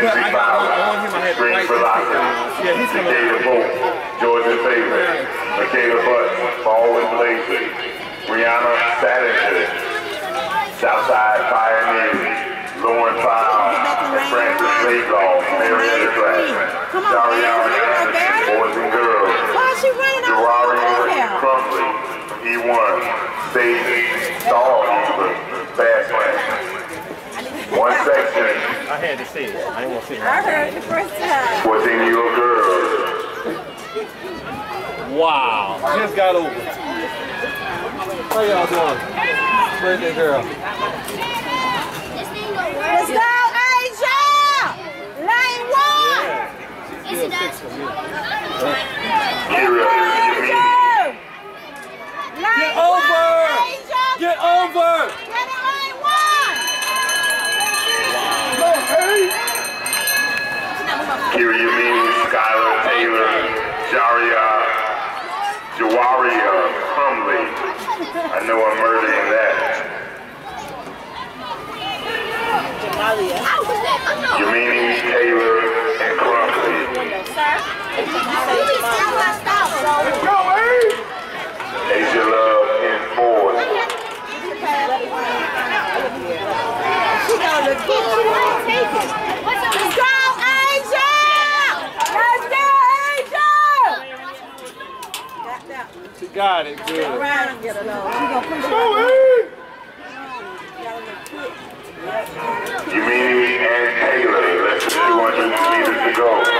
Lindsay Fowler, Green Velocity, Decatur Bolt, Georgia Taylor, Michaela Butt, Baldwin Blazing, Brianna Sadinger, Southside Pioneers, Lauren Powell, and Francis Lagoff, Marietta Trash, Dariana Anderson, Boys and Girls, Gerari Crumley, E1, Stage Star Eagle, Fastland. One section. I had to see it. I didn't want to see it. I heard it the first time. 14-year-old girls. Wow. Just got over. How y'all doing? Birthday girl. Let's go, Asia! Line 1! She's still 6 for me. Get over! Get over! Get in line 1! Kira Yamini, Skylar Taylor, Jawaria Crumley. I know I'm murdering that. Yamini, Taylor, and Crumley. Asia Love in 4. She gonna look good. She won't take it. Let's go, Asia! Let's go, Asia! She got it, good. All right, get it on. She gonna push it. Yamini and Taylor, let's see 200 meters to go.